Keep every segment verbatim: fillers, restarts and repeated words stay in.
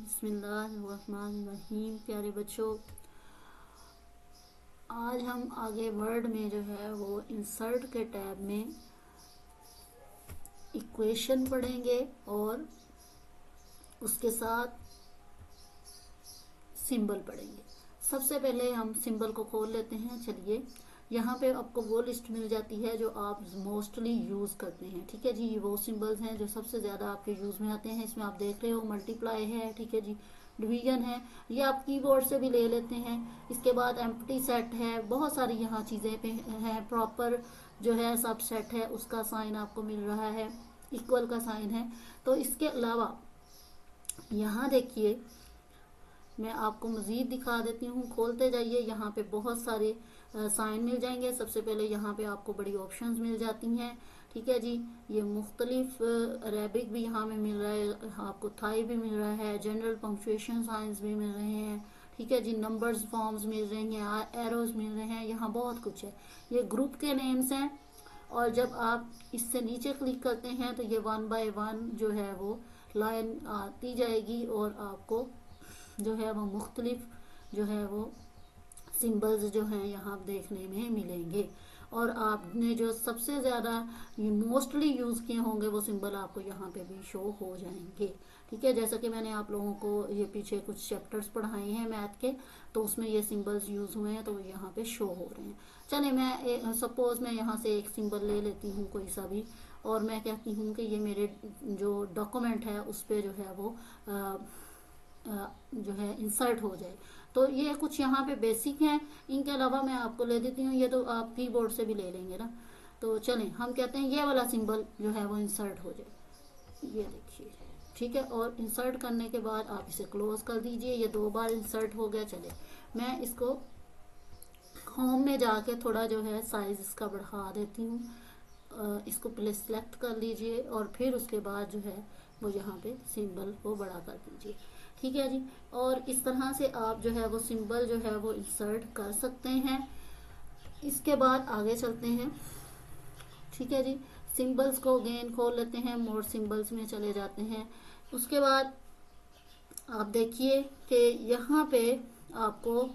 बिस्मिल्लाहिर्रहमानिर्रहीम। प्यारे बच्चों, आज हम आगे वर्ड में जो है वो इंसर्ट के टैब में इक्वेशन पढ़ेंगे और उसके साथ सिंबल पढ़ेंगे। सबसे पहले हम सिंबल को खोल लेते हैं। चलिए, यहाँ पे आपको वो लिस्ट मिल जाती है जो आप मोस्टली यूज करते हैं। ठीक है जी, ये वो सिंबल्स हैं जो सबसे ज्यादा आपके यूज में आते हैं। इसमें आप देख रहे हो मल्टीप्लाई है, ठीक है जी, डिवीजन है, ये आप कीबोर्ड से भी ले लेते हैं। इसके बाद एम्प्टी सेट है, बहुत सारी यहाँ चीजें पे हैं। प्रॉपर जो है सब सेट है, उसका साइन आपको मिल रहा है, इक्वल का साइन है। तो इसके अलावा यहाँ देखिए, मैं आपको मजीद दिखा देती हूँ। खोलते जाइए, यहाँ पे बहुत सारे साइन मिल जाएंगे। सबसे पहले यहाँ पे आपको बड़ी ऑप्शंस मिल जाती हैं। ठीक है जी, ये मुख्तलिफ अरेबिक भी यहाँ में मिल रहा है, आपको थाई भी मिल रहा है, जनरल पंक्चुएशन साइंस भी मिल रहे हैं। ठीक है जी, नंबर्स फॉर्म्स मिल रहे हैं, एरोज मिल रहे हैं, यहाँ बहुत कुछ है। ये ग्रुप के नेम्स हैं और जब आप इससे नीचे क्लिक करते हैं तो ये वन बाय वन जो है वो लाइन आती जाएगी और आपको जो है वो मुख्तलिफ जो है वो सिंबल्स जो हैं यहाँ देखने में मिलेंगे। और आपने जो सबसे ज़्यादा मोस्टली यूज़ किए होंगे वो सिंबल आपको यहाँ पे भी शो हो जाएंगे। ठीक है, जैसा कि मैंने आप लोगों को ये पीछे कुछ चैप्टर्स पढ़ाए हैं मैथ के, तो उसमें ये सिंबल्स यूज़ हुए हैं तो यहाँ पे शो हो रहे हैं। चलिए, मैं सपोज मैं यहाँ से एक सिंबल ले लेती हूँ कोई सा भी, और मैं कहती हूँ कि ये मेरे जो डॉक्यूमेंट है उस पर जो है वो आ, जो है इंसर्ट हो जाए। तो ये कुछ यहाँ पे बेसिक हैं, इनके अलावा मैं आपको ले देती हूँ, ये तो आप कीबोर्ड से भी ले लेंगे ना। तो चलें, हम कहते हैं ये वाला सिंबल जो है वो इंसर्ट हो जाए, ये देखिए। ठीक है, और इंसर्ट करने के बाद आप इसे क्लोज कर दीजिए। ये दो बार इंसर्ट हो गया। चले, मैं इसको होम में जाके थोड़ा जो है साइज इसका बढ़ा देती हूँ। इसको पहले सिलेक्ट कर लीजिए और फिर उसके बाद जो है वो यहाँ पे सिंबल को बड़ा कर दीजिए। ठीक है जी, और इस तरह से आप जो है वो सिंबल जो है वो इंसर्ट कर सकते हैं। इसके बाद आगे चलते हैं। ठीक है जी, सिंबल्स को अगेन खोल लेते हैं, मोर सिंबल्स में चले जाते हैं। उसके बाद आप देखिए कि यहाँ पे आपको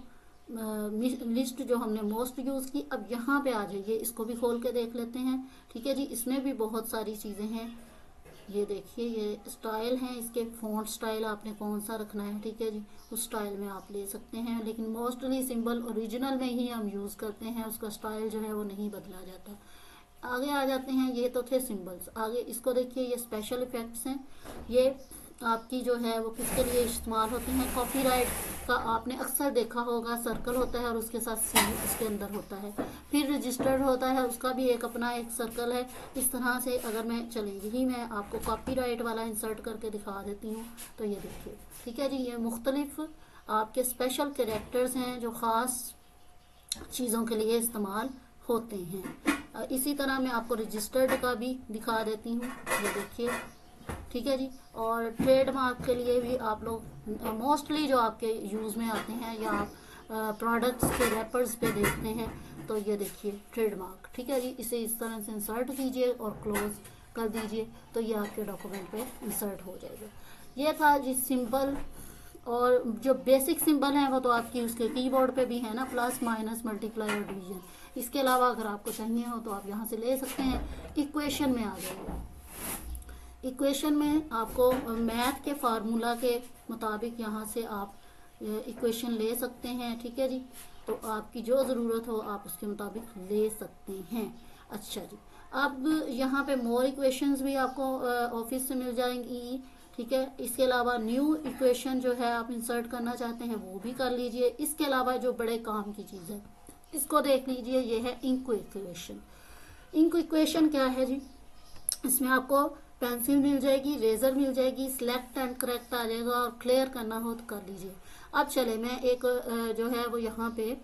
लिस्ट जो हमने मोस्ट यूज की, अब यहाँ पे आ जाइए, इसको भी खोल के देख लेते हैं। ठीक है जी, इसमें भी बहुत सारी चीजें हैं। ये देखिए, ये स्टाइल है, इसके फॉन्ट स्टाइल आपने कौन सा रखना है, ठीक है जी, उस स्टाइल में आप ले सकते हैं। लेकिन मोस्टली सिंबल ओरिजिनल में ही हम यूज करते हैं, उसका स्टाइल जो है वो नहीं बदला जाता। आगे आ जाते हैं, ये तो थे सिंबल्स। आगे इसको देखिए, ये स्पेशल इफेक्ट्स हैं। ये आपकी जो है वो किसके लिए इस्तेमाल होते हैं? कॉपीराइट का आपने अक्सर देखा होगा, सर्कल होता है और उसके साथ सी उसके अंदर होता है। फिर रजिस्टर्ड होता है, उसका भी एक अपना एक सर्कल है। इस तरह से अगर मैं चलेंगी ही मैं आपको कॉपीराइट वाला इंसर्ट करके दिखा देती हूँ। तो ये देखिए, ठीक है जी, ये मुख्तलिफ आपके स्पेशल कैरेक्टर्स हैं जो ख़ास चीज़ों के लिए इस्तेमाल होते हैं। इसी तरह मैं आपको रजिस्टर्ड का भी दिखा देती हूँ, ये देखिए। ठीक है जी, और ट्रेडमार्क के लिए भी आप लोग मोस्टली जो आपके यूज़ में आते हैं या आप प्रोडक्ट्स के रैपर्स पे देखते हैं, तो ये देखिए ट्रेडमार्क। ठीक है जी, इसे इस तरह से इंसर्ट कीजिए और क्लोज कर दीजिए, तो ये आपके डॉक्यूमेंट पे इंसर्ट हो जाएगा। ये था जी सिंबल। और जो बेसिक सिंबल हैं वो तो आपकी उसके कीबोर्ड पे भी है ना, प्लस माइनस मल्टीप्लाई और डिवीजन। इसके अलावा अगर आपको चाहिए हो तो आप यहाँ से ले सकते हैं। इक्वेशन में आ जाइए। इक्वेशन में आपको मैथ के फार्मूला के मुताबिक यहाँ से आप इक्वेशन ले सकते हैं। ठीक है जी, तो आपकी जो ज़रूरत हो आप उसके मुताबिक ले सकते हैं। अच्छा जी, अब यहाँ पे मोर इक्वेशंस भी आपको ऑफिस से मिल जाएंगी। ठीक है, इसके अलावा न्यू इक्वेशन जो है आप इंसर्ट करना चाहते हैं वो भी कर लीजिए। इसके अलावा जो बड़े काम की चीज़ है इसको देख लीजिए, ये है इंक इक्वेशन। इंक इक्वेशन क्या है जी? इसमें आपको पेंसिल मिल जाएगी, रेजर मिल जाएगी, सिलेक्ट एंड करेक्ट आ जाएगा, और क्लियर करना हो तो कर लीजिए। अब चले, मैं एक जो है वो यहाँ पे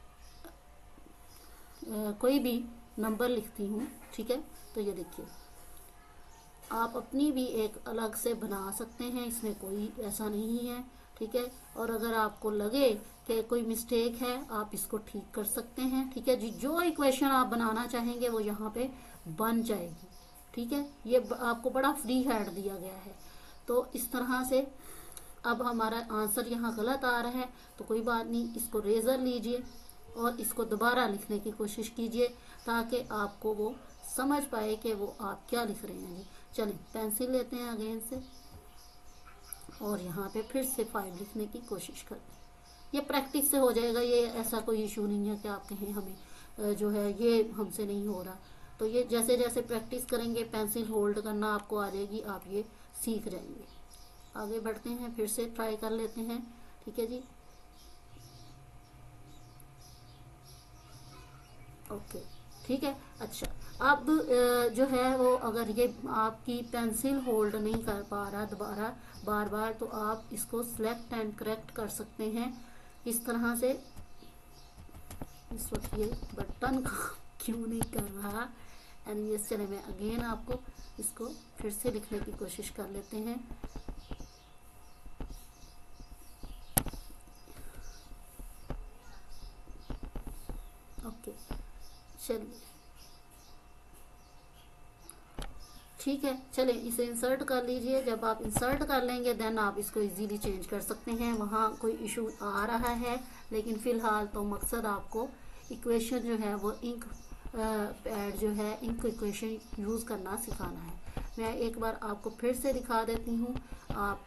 कोई भी नंबर लिखती हूँ। ठीक है, तो ये देखिए, आप अपनी भी एक अलग से बना सकते हैं, इसमें कोई ऐसा नहीं है। ठीक है, और अगर आपको लगे कि कोई मिस्टेक है आप इसको ठीक कर सकते हैं। ठीक है जी, जो इक्वेशन आप बनाना चाहेंगे वो यहाँ पे बन जाएगी। ठीक है, ये आपको बड़ा फ्री हैंड दिया गया है। तो इस तरह से अब हमारा आंसर यहाँ गलत आ रहा है तो कोई बात नहीं, इसको रेजर लीजिए और इसको दोबारा लिखने की कोशिश कीजिए ताकि आपको वो समझ पाए कि वो आप क्या लिख रहे हैं जी। चलिए पेंसिल लेते हैं अगेन से और यहाँ पे फिर से फाइव लिखने की कोशिश करते हैं। ये प्रैक्टिस से हो जाएगा, ये ऐसा कोई इशू नहीं है कि आप कहें हमें जो है ये हमसे नहीं हो रहा। तो ये जैसे जैसे प्रैक्टिस करेंगे पेंसिल होल्ड करना आपको आ जाएगी, आप ये सीख जाएंगे। आगे बढ़ते हैं, फिर से ट्राई कर लेते हैं। ठीक है जी, ओके ठीक है। अच्छा अब जो है वो अगर ये आपकी पेंसिल होल्ड नहीं कर पा रहा दोबारा बार बार, तो आप इसको सिलेक्ट एंड करेक्ट कर सकते हैं इस तरह से। इस वक्त ये बटन क्यों नहीं कर रहा एंड चले मैं अगेन आपको इसको फिर से लिखने की कोशिश कर लेते हैं। ओके चलिए ठीक है, चलिए इसे इंसर्ट कर लीजिए। जब आप इंसर्ट कर लेंगे देन आप इसको इजीली चेंज कर सकते हैं। वहाँ कोई इशू आ रहा है लेकिन फिलहाल तो मकसद आपको इक्वेशन जो है वो इंक पैड जो है इंक इक्वेशन यूज़ करना सिखाना है। मैं एक बार आपको फिर से दिखा देती हूँ। आप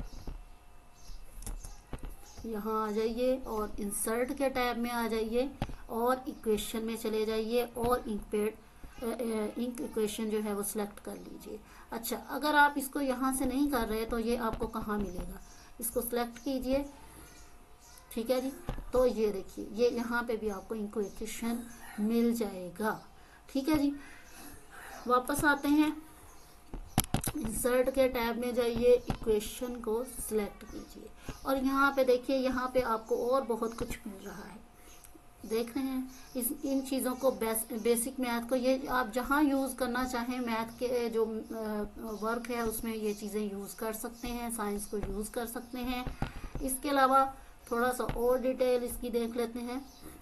यहाँ आ जाइए और इंसर्ट के टैब में आ जाइए और इक्वेशन में चले जाइए और इंक पैड इंक इक्वेशन जो है वो सिलेक्ट कर लीजिए। अच्छा अगर आप इसको यहाँ से नहीं कर रहे तो ये आपको कहाँ मिलेगा, इसको सिलेक्ट कीजिए। ठीक है जी, तो ये देखिए ये यहाँ पे भी आपको इंक इक्वेशन मिल जाएगा। ठीक है जी, वापस आते हैं, इंसर्ट के टैब में जाइए, इक्वेशन को सिलेक्ट कीजिए और यहाँ पे देखिए यहाँ पे आपको और बहुत कुछ मिल रहा है। देख रहे हैं इस इन चीज़ों को बेस, बेसिक मैथ को ये आप जहाँ यूज़ करना चाहें मैथ के जो वर्क है उसमें ये चीज़ें यूज़ कर सकते हैं, साइंस को यूज़ कर सकते हैं। इसके अलावा थोड़ा सा और डिटेल इसकी देख लेते हैं।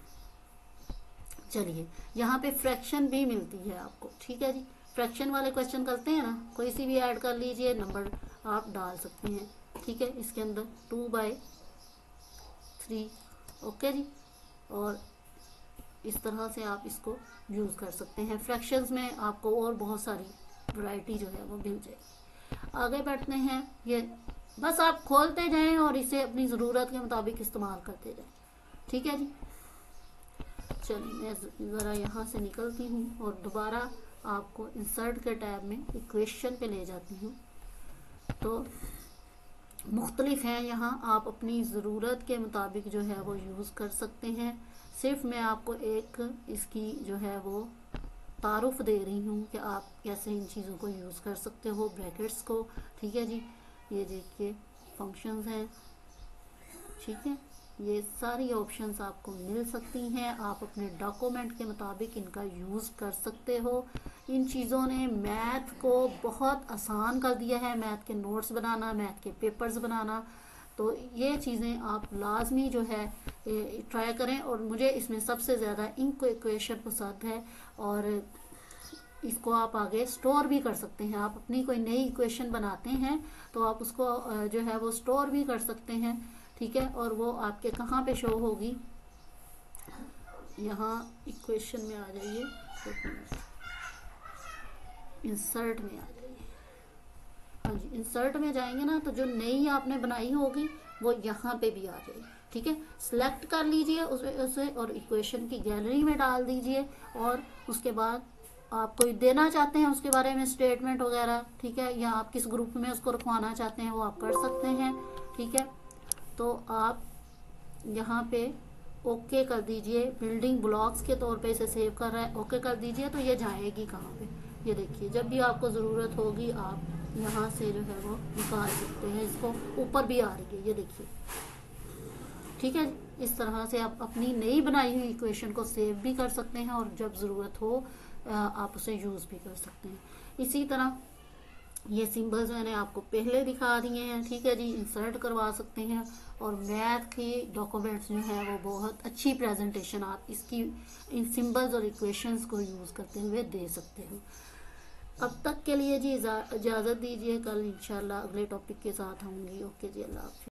चलिए यहाँ पे फ्रैक्शन भी मिलती है आपको। ठीक है जी, फ्रैक्शन वाले क्वेश्चन करते हैं ना, कोई सी भी ऐड कर लीजिए, नंबर आप डाल सकते हैं। ठीक है, इसके अंदर टू बाई थ्री ओके जी, और इस तरह से आप इसको यूज़ कर सकते हैं। फ्रैक्शंस में आपको और बहुत सारी वैरायटी जो है वो मिल जाएगी। आगे बढ़ते हैं, ये बस आप खोलते जाएं और इसे अपनी ज़रूरत के मुताबिक इस्तेमाल करते जाएं। ठीक है जी, चलिए मैं ज़रा यहाँ से निकलती हूँ और दोबारा आपको इंसर्ट के टैब में इक्वेशन पे ले जाती हूँ। तो मुख्तलिफ हैं यहाँ, आप अपनी ज़रूरत के मुताबिक जो है वो यूज़ कर सकते हैं। सिर्फ मैं आपको एक इसकी जो है वो तारुफ दे रही हूँ कि आप कैसे इन चीज़ों को यूज़ कर सकते हो, ब्रैकेट्स को। ठीक है जी, ये देखिए फंक्शंस हैं। ठीक है, ये सारी ऑप्शंस आपको मिल सकती हैं, आप अपने डॉक्यूमेंट के मुताबिक इनका यूज़ कर सकते हो। इन चीज़ों ने मैथ को बहुत आसान कर दिया है, मैथ के नोट्स बनाना, मैथ के पेपर्स बनाना। तो ये चीज़ें आप लाजमी जो है ट्राई करें। और मुझे इसमें सबसे ज़्यादा इंक इक्वेशन पसंद है और इसको आप आगे स्टोर भी कर सकते हैं। आप अपनी कोई नई इक्वेशन बनाते हैं तो आप उसको जो है वो स्टोर भी कर सकते हैं। ठीक है, और वो आपके कहाँ पे शो होगी, यहाँ इक्वेशन में आ जाइए, इंसर्ट में आ जाइए। हाँ जी, इंसर्ट में जाएंगे ना तो जो नई आपने बनाई होगी वो यहाँ पे भी आ जाएगी। ठीक है, सिलेक्ट कर लीजिए उसे उसे और इक्वेशन की गैलरी में डाल दीजिए और उसके बाद आप कोई देना चाहते हैं उसके बारे में स्टेटमेंट वगैरह। ठीक है, या आप किस ग्रुप में उसको रखवाना चाहते हैं वो आप कर सकते हैं। ठीक है, तो आप यहाँ पे ओके कर दीजिए, बिल्डिंग ब्लॉक्स के तौर पे इसे सेव कर रहा है, ओके कर दीजिए। तो ये जाएगी कहाँ पे, ये देखिए जब भी आपको ज़रूरत होगी आप यहाँ से जो है वो निकाल सकते हैं। इसको ऊपर भी आ रही है, ये देखिए। ठीक है, इस तरह से आप अपनी नई बनाई हुई इक्वेशन को सेव भी कर सकते हैं और जब ज़रूरत हो आप उसे यूज़ भी कर सकते हैं। इसी तरह ये सिंबल्स मैंने आपको पहले दिखा दिए हैं। ठीक है जी, इंसर्ट करवा सकते हैं और मैथ के डॉक्यूमेंट्स जो है वो बहुत अच्छी प्रेजेंटेशन आप इसकी इन सिंबल्स और इक्वेशंस को यूज़ करते हुए दे सकते हो। अब तक के लिए जी इजाज़त दीजिए, कल इंशाल्लाह अगले टॉपिक के साथ आऊँगी। ओके जी, अल्लाह हाफ़िज़।